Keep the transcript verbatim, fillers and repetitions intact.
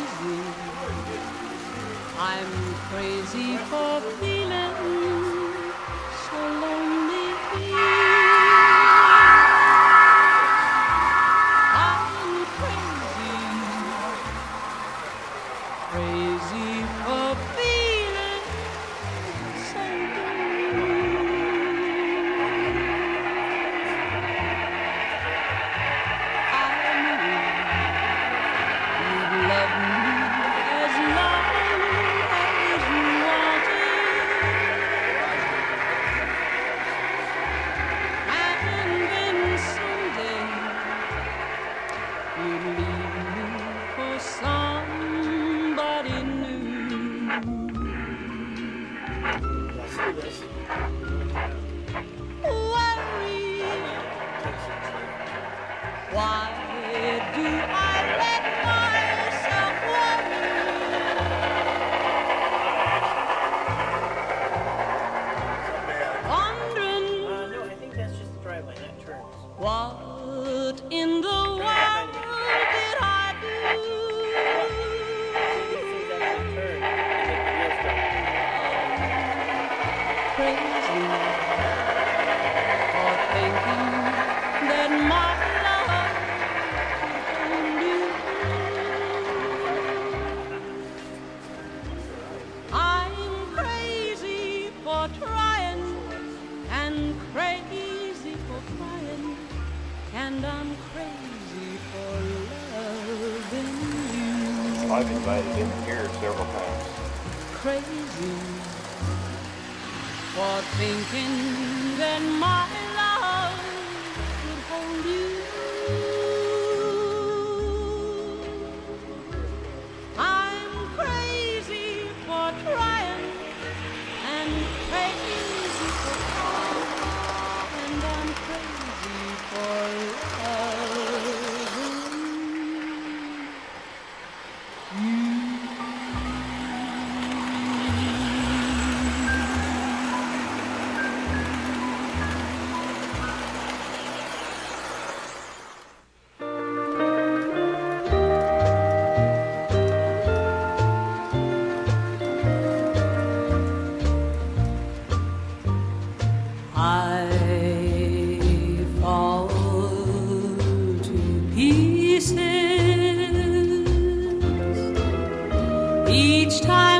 crazy. I'm crazy for feeling so lonely. I'm crazy, crazy for feeling so blue. I knew you'd love me as long as you wanted, and then someday you'd leave me for somebody new. Worry, why do I let myself worry? Wondering Uh, no, I think that's just the driveway, not turns. what in the world did I do? This is actually turn. It's like the wheels turn. Crazy for thinking that my love could hold you. I'm crazy for trying and crazy for crying, and I'm crazy for loving you. I've invited him here several times. Crazy for thinking that my love could hold you. I'm crazy for trying and crazy for trying, and I'm crazy for loving you. I fall to pieces each time